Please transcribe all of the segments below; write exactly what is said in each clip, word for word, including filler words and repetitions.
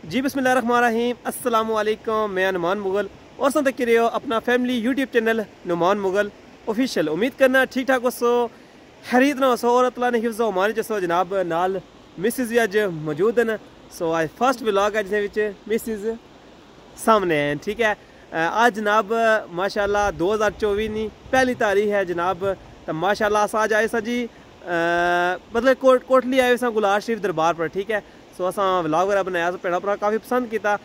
जी बिस्मिल्लाहिर्रहमानिर्रहीम, अस्सलाम वालेकुम। मैं नुमान मुगल और सुन तक रहे हो अपना family YouTube channel Numan Mughal official. उम्मीद करना ठीक ठाक वसो खरीद ना वसो और अल्लाह ने हिफ्ज़ हमारे जसो जनाब नाल मिसिज भी अज मौजूद हैं। सो आज फर्स्ट व्लॉग है जिसमें मिसिज सामने हैं। ठीक है, आज जनाब माशाल्लाह दो हज़ार चौबीस नी पहली तारीख है जनाब। तो माशाल्लाह अस आज आए सा जी मतलब कोट कोटली आए सा गुलार शरीफ दरबार पर। ठीक है, सो असा व्लॉग वगैरह बनाया तो भैन भरा काफ़ी पसंद किया।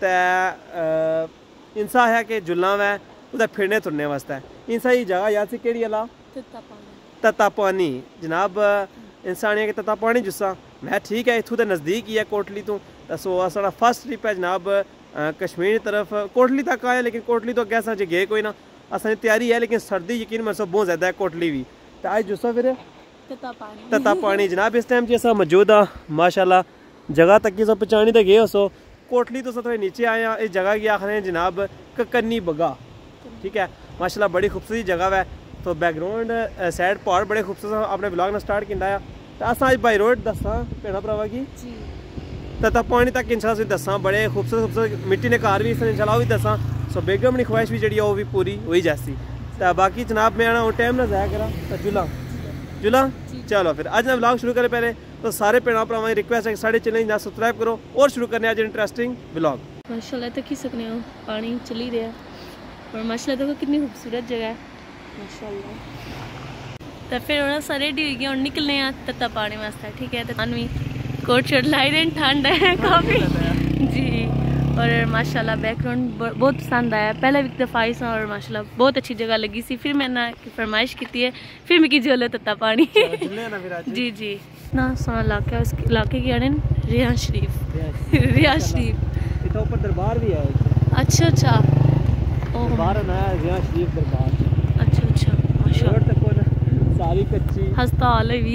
तो इंसा है कि जुलना वै उधर फिरने तुरने वास्ते इंसा ही जगह याद सी केड़ी अला तत्ता पानी जनाब इंसान है कि तत्ता पानी जुस्सा मैं ठीक है इतों तो नज़दीक ही है कोटली तो। सो साढ़ा फर्स्ट ट्रिप है जनाब कश्मीर की तरफ। कोटली तक आए लेकिन कोटली तो अगर अस गए कोई ना, असानी तैयारी है लेकिन सर्दी यकीन मन बहुत ज़्यादा है कोटली भी। तो आज जुस्सा फिर तत्ता पानी जनाब इस टाइम जैसा मौजूद आ माशाल्लाह जगह तक की सब पहचानी तो गए। सो कोटली तो सब थोड़े नीचे आए हैं। इस जगह की आखिर हैं जनाब ककन्नी बगा। ठीक है, माशाल्लाह बड़ी खूबसूरत जगह है। तो बैकग्राउंड साइड पहाड़ बड़े खूबसूरत अपने ब्लॉग ने स्टार्ट किया। तो अस अज बाई रोड दसा भैन भरावां की तत्ता पानी तक इंशाल्लाह दसा बड़े खूबसूरत खूबसूरत मिट्टी ने घर भी इंशाल्लाह भी दसा। सो बेगम की ख्वाहिश भी जी वो भी पूरी हुई जैसी। तो बाकी जनाब मैं आना वो टाइम ना जाया करा तो जुला जुला चलो फिर आज मैं ब्लॉग शुरू करें। पहले तो सारे भैन भरावां रिक्वेस्ट है कि साढ़े चैनल ना सब्सक्राइब करो और शुरू करने आज इंटरेस्टिंग ब्लॉग। माशाल्लाह तक ही सकने हो पानी चली रहा और माशाल्लाह देखो कितनी खूबसूरत जगह है माशाल्लाह। तो फिर उन्हें सारे रेडी हो गए और निकलने तत्ता पानी वास्ते। ठीक है, तो भी कोट शर्ट लाई दें, ठंड है काफ़ी जी। और माशाल्लाह बैकग्राउंड बहुत पसंद आया। पहले भी एक दफ़ा आई सा और माशाल्लाह बहुत अच्छी जगह लगी सी। फिर मैंने फरमाइश की है फिर मैं की जोलो तत्ता पानी जी जी ना सोना इलाका उस इलाके की आने रियाज शरीफ रियाज शरीफ इतना ऊपर दरबार भी है। अच्छा अच्छा दरबार नया रियाज शरीफ दरबार। अच्छा अच्छा माशाल्लाह सारी कच्ची हस्पताल भी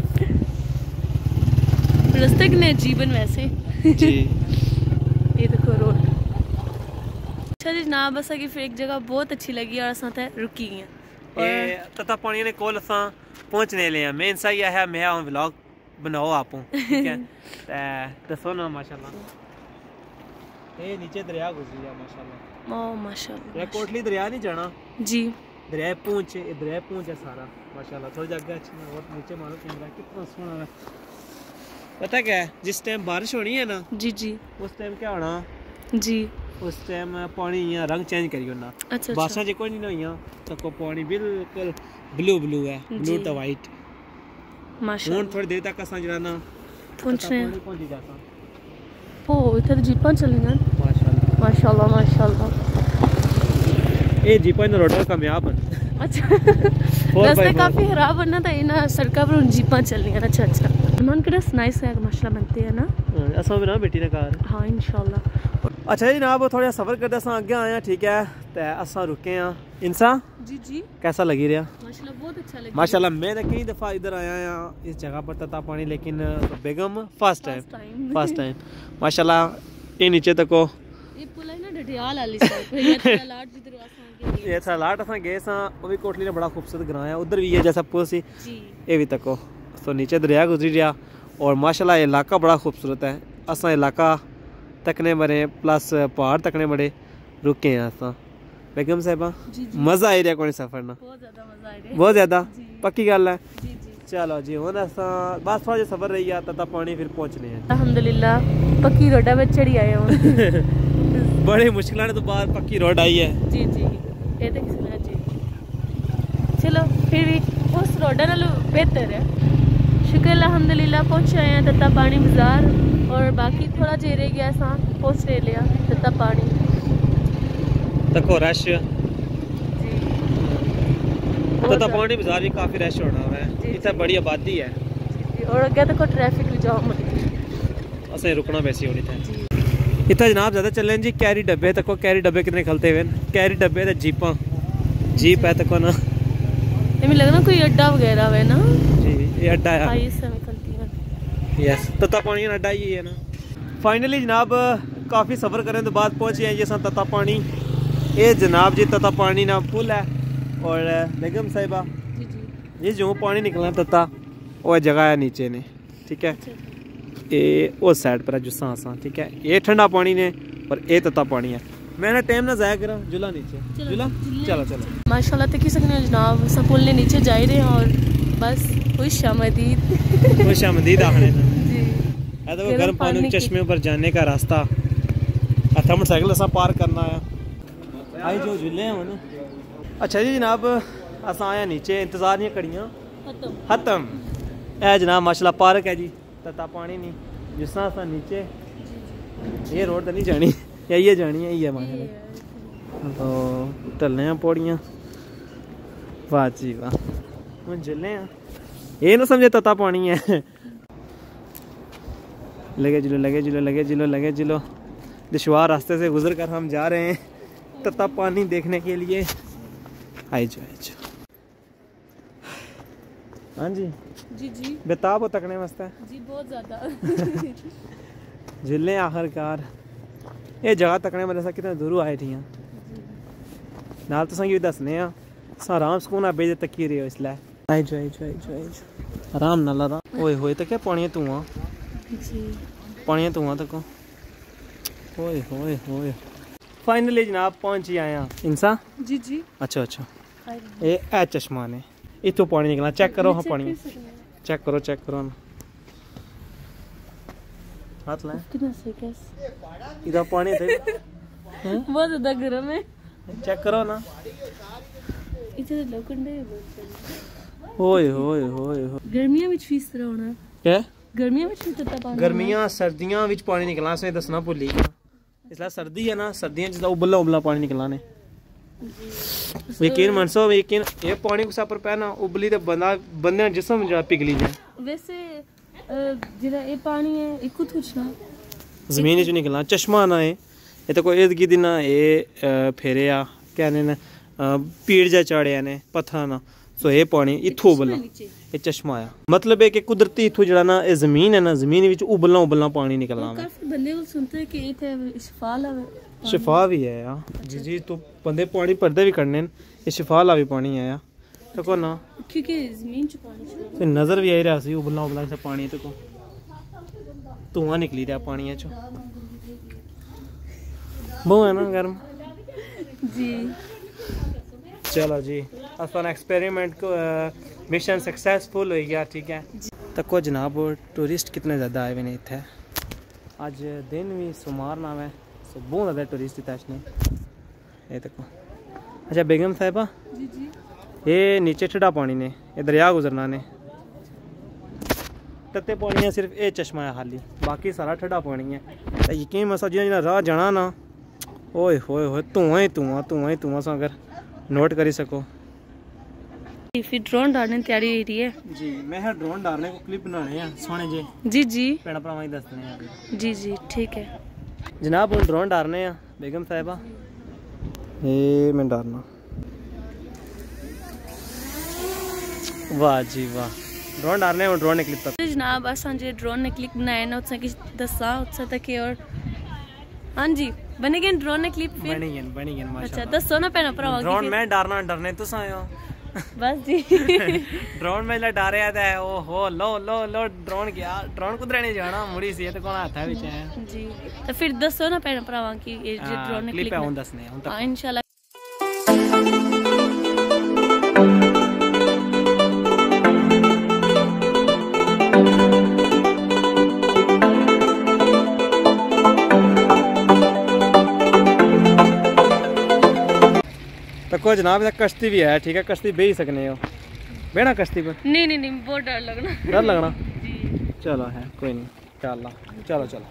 रास्ते कितने जीवन वैसे जी। ये देखो रोड। अच्छा जी जनाब बस कि फिर एक जगह बहुत अच्छी लगी और असां ते रुकी गए और तत्ता पानी ने कोल असां पहुंचने ले मैं इंसा ही है मैं हम व्लॉग बनाओ आपो। ठीक है ते दसो ना माशाल्लाह ये नीचे दरिया गुजरी है माशाल्लाह। ओ माशाल्लाह ये कोटली दरिया नहीं जाना जी दरिया पूंछ ये दरिया पूंछ है सारा माशाल्लाह। थोड़ी जगह अच्छी है और नीचे मारो कैमरा कितना सोना है। पता क्या है जिस टाइम बारिश होनी है ना जी जी उस टाइम क्या होना जी उस टाइम पानी यहाँ रंग चेंज करी होना। अच्छा बारिशां जो कोई नहीं हुई तो को पानी बिल्कुल ब्लू ब्लू है ब्लू तो वाइट माशाल्लाह। हुन थोड़ी देर तक असां जरा ना पहुंचने पहुंची जाता ओ इधर जीपां चलियां माशाल्लाह माशाल्लाह माशाल्लाह। ए जीपां ने रोड कामयाब है। अच्छा रास्ते काफी खराब है ना तो इन सड़कों पर जीपां चलनियां। अच्छा अच्छा मन कड़ा नाइस है माशाल्लाह बनते हैं ना असां भी ना बेटी ने कार हाँ इंशाल्लाह। अच्छा जी जनाब थोड़ा सफर करते असां आगे आए हैं। ठीक है, तो असां रुके हैं इंसा जी जी कैसा लगी रहा माशाल्लाह बहुत अच्छा लगा माशाल्लाह। मैं कई दफ़ा इधर आया हैं इस जगह पर तत्ता पानी लेकिन बेगम फर्स्ट टाइम फर्स्ट टाइम माशाल्लाह। ये नीचे तको ये पुल है ना डडियाल वाली साइड पे ये थलाट जिधर असां ये थलाट असां गए सा वो भी कोटली ने बड़ा खूबसूरत ग्रां है उधर भी है जैसा पुल सी जी ये भी तको। तो नीचे दरिया गुजरी रहा और माशाल्लाह इलाका बड़ा खूबसूरत है। असां इलाका तकने बड़े प्लस पहाड़ तकने बड़े रुके हैं असां। बेगम साहिबा मज़ा आई रहा कोई सफ़र ना बहुत ज़्यादा मज़ा आ रहा बहुत ज़्यादा पक्की गल है जी जी। चलो जी हुन असां बस थोड़ा जिहा सफ़र रही है तत्ता पानी फिर पहुंचने हैं अल्हम्दुलिल्लाह पक्की रोडा पे चढ़ी आए हूं बड़ी मुश्किलों तो बाद पक्की रोड आई है जी जी। ये तो किसी ने जी चलो फिर भी उस रोडा नालों बेहतर है शुक्र अल्हम्दुलिल्लाह। पहुंच आए हैं तत्ता पानी बाजार और बाकी थोड़ा जे रह गया असां पहुंच लिया तत्ता पानी देखो रश जी। तत्ता पानी बाजार भी काफ़ी रश होना है इतना बड़ी आबादी है और अगे तक ट्रैफिक भी जाम होती असें रुकना वैसी होनी था इतना जनाब ज़्यादा चलें जी। कैरी डब्बे तको कैरी डब्बे कितने खलते हुए कैरी डब्बे तो जीपां जीप है तको ना ये मुझे लगना कोई अड्डा वगैरह है ना जी ये अड्डा है हाँ, इस समय खलती है यस तत्ता पानी अड्डा ही है ना। फाइनली जनाब काफ़ी सफ़र करने के बाद पहुँच गए ये तत्ता पानी। ये जनाब जी तत्ता पानी ना पुल है और बेगम साहिबा जी जी ये जो पानी निकलना तत्ता वो जगह है नीचे ने। ठीक है ये उस साइड पर जुस्सा आसा, ठीक है। ये ठंडा पानी ने और ये तता पानी है। मैंने टाइम ना ज़ाया करा, जुला नीचे जुला, चलो चलो माशाल्लाह तक सकने जनाब सपुल ने नीचे जा रहे हैं और बस खुश आमदीद खुश आमदीद आखने जी। है तो गर्म पानी चश्मे पर जाने का रास्ता अच्छा मोटरसाइकिल असा पार करना है आई जो झूले हैं ना। अच्छा जी जनाब असा आया नीचे, इंतजार नहीं कड़ियाँ खत्म। है जनाब माशाल्लाह पार्क है जी, तता पानी नहीं जिस तरह असा नीचे ये रोड तो नहीं जानी, या ये जानी है ये माशाल्लाह। तो टलने हैं पौड़ियाँ, वाह जी वाह हम झूले हैं। ये ना समझे तता पानी है। लगे जिलो लगे जिलो लगे जिलो लगे जिलो दुश्वार रास्ते से गुजर कर हम जा रहे हैं तता पानी देखने के लिए। आई जो आई जो हाँ जी जी जी बेताब हो तकने मस्त है जी बहुत ज़्यादा। जिले आखिरकार ये जगह तकने मतलब कितने दूर आए थी नाल तो संगी दसने आराम सुकून बेजे तकी रहे हो इसलिए। आई जो आई जो आई जो आई जो आराम नाल आराम ओए होए तो क्या पानी धुआं जी पानी धुआं तक ओए होए होए फाइनली जनाब पहुंच ही आया इंसा जी जी। अच्छा अच्छा ये ए चश्मा ने इतो पानी निकला, चेक करो हाँ पानी चेक करो चेक करो ना हाथ लाए कितना सही कैसे इधर पानी थे बहुत ज़्यादा गर्म है, चेक करो ना इधर लोखंडे बहुत ओए होए होए गर्मियां ਵਿੱਚ ਵੀ ਇਸ ਤਰ੍ਹਾਂ ਹੋਣਾ क्या गर्मियां ਵਿੱਚ ਵੀ ਤੱਤਾ ਪਾਣੀ गर्मियां सर्दियां विच पानी निकलना से दसना भुल्ली गया इसलिए सर्दी है ना सर्दियां च उबला उबला पानी निकलना ने यकीन मनसो यकीन ये पानी कुछ पर पहना उबली तो बंदा बंदे जिस्म जरा पिघली जाए। वैसे जरा ये पानी है ये खुद कुछ ना जमीन च निकलना चश्मा ना है ये तो कोई इर्द गिर्द ना ये फेरे आ कहने ने पीड़ जा चाड़िया ने पत्थर ना सो ये पानी इथों उबलना ये चश्मा आया मतलब है कि कुदरती इथों जड़ा ना ये जमीन है ना जमीन विच उबलना उबलना पानी निकलना है। काफी बंदे को सुनते हैं कि ये थे शिफा ला शिफा भी है यार जी जी तो बंदे पानी पर्दे भी करने ये शिफा ला भी पानी है यार तो को ना क्योंकि जमीन च पानी तो नजर भी आई रहा सी उबलना उबलना सा पानी तो को धुआं निकली रहा पानी चो बहुत है ना गर्म जी। चलो जी असन एक्सपेरिमेंट को मिशन सक्सेसफुल हो गया ठीक है। तो को जनाब टूरिस्ट कितने ज़्यादा आए हुए नहीं थे आज दिन भी सुमार नाम है सो बहुत ज़्यादा टूरिस्ट इतने ये तक। अच्छा बेगम साहिबा जी जी ये नीचे ठंडा पानी ने ये दरिया गुजरना ने तत्ते पानी है सिर्फ ये चश्मा है खाली बाकी सारा ठंडा पानी है। तो यकीन मसा जिन्हें राह जाना ना ओए होए होए धुआं ही धुआं धुआं ही धुआं अगर नोट करी सको। फिर ड्रोन डालने की तैयारी हो रही है जी मैं है ड्रोन डालने को क्लिप बनाने हैं सोने जी जी जी भैन भरावां ही दसने हैं जी जी ठीक है जनाब हम ड्रोन डालने हैं बेगम साहिबा ये मैं डालना वाह जी वाह ड्रोन डालने और ड्रोन ने क्लिप तक जनाब असां जे ड्रोन ने क्लिप बनाए ना उससे किस दसा उससे तक और हाँ जी बने गए ड्रोन ने क्लिप फिर बनी गए बनी गए माशाल्लाह। अच्छा दसो ना भैन भरावां ड्रोन मैं डालना डरने तुस आयो बस जी ड्रोन में डारे आता है ओ हो लो लो लो ड्रोन गया ड्रोन कुदरे नहीं जाना मुड़ी सी तो कौन हाथ है विच है जी। तो फिर दसो ना भैन भरावां की ये जे ड्रोन ने क्लिप है हुन दसने हुन तक इंशाल्लाह। तो जनाब कश्ती भी है ठीक है कश्ती बह ही सकने हो बेना कश्ती पर नहीं नहीं नहीं बहुत डर लगना डर लगना जी। चलो है कोई नहीं चलो चलो चलो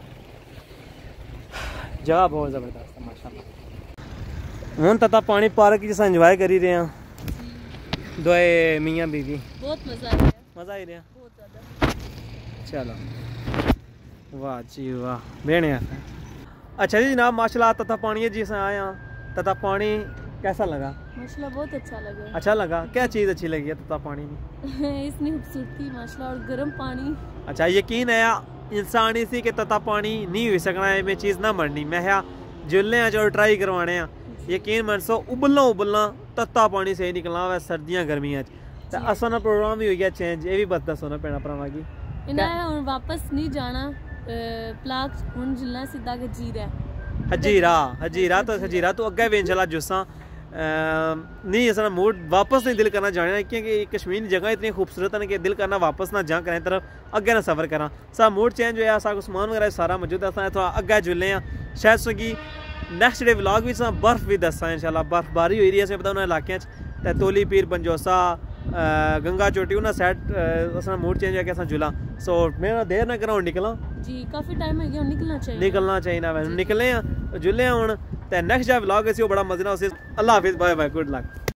जगह बहुत ज़बरदस्त है माशाल्लाह। हूँ तता पानी पार्क जिस इंजॉय करी रहे हैं दोए मियाँ बीवी बहुत मज़ा आ रहा है मज़ा ही रहा बहुत ज़्यादा। चलो वाह जी वाह बेने अच्छा जी जनाब माशाल्लाह तता पानी जिस आया तता पानी कैसा लगा माशाल्लाह बहुत अच्छा लगा अच्छा लगा क्या चीज़ अच्छी लगी है तता पानी में इसमें खूबसूरती माशाल्लाह और गर्म पानी। अच्छा यकीन है इंसान इसी के तता पानी नहीं हो सकना है में चीज़ ना मरनी मैं जुलने जो ट्राई करवाने यकीन मनसो उबलना उबलना तत्ता पानी से निकलना हुआ सर्दियाँ गर्मियाँ तो असा प्रोग्राम भी हो गया चेंज ये भी बस दसो ना भैन भरावां की इन्हें वापस नहीं जाना प्लाक हुन जिलना सीधा गजीरा हजीरा हजीरा तो हजीरा तो अग्गे भी इंशाल्लाह जुस्सा नहीं असा मूड वापस नहीं दिल करना जाने क्योंकि कश्मीर की जगह इतनी खूबसूरत है कि दिल करना वापस ना जा करें तरफ अग्गे ना सफ़र करा सा मूड चेंज होया सा समान वगैरह सारा मौजूद है थोड़ा अग्गे जुले हैं शायद सो नैक्सट डे व्लॉग भी बर्फ भी दसा इंशाल्लाह बर्फबारी हुई रही है पता उन्होंने इलाके ते तोली पीर पंजोसा गंगा चोटी उन्हें सैट असा मूड चेंज है कि असा जुला सो मैं देर ना करा निकला जी काफी टाइम है गया निकलना चाहिए निकलना चाहिए ना निकले हैं जुले हैं हुन ते नेक्स्ट जा व्लॉग है बड़ा मजा ना उसे अल्लाह हाफिज बाय बाय गुड लक।